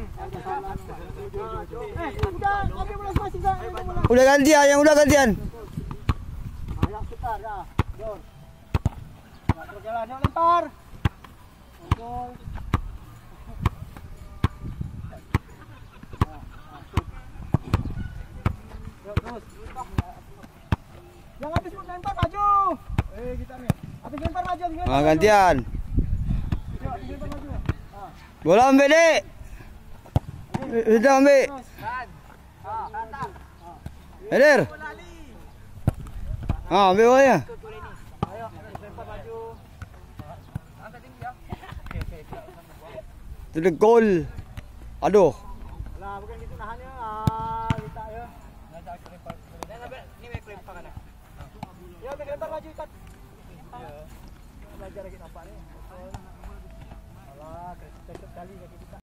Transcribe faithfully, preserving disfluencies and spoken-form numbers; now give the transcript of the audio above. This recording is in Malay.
Udah gantian, yang udah gantian. Ayo sebentar dah. Jor. Enggak berjalan, yuk lempar. Gol. Terus. Yang habis lempar maju. Eh kita nih. Habis lempar maju. Ah, gantian. Bola ambil, Dek. Sudah ambil. Hadir. Ah, ambil bolanya. Ayo, lempar maju. Angkat tinggi ya. Itu the goal. Aduh. Lah, bukan gitu nahannya. Ah, kita ya. Ngajak lempar. Ini make lempar kan. Ya, make lempar maju ikat. Ya. Belajar lagi nampak ni. Alah, kecil kali kaki kita.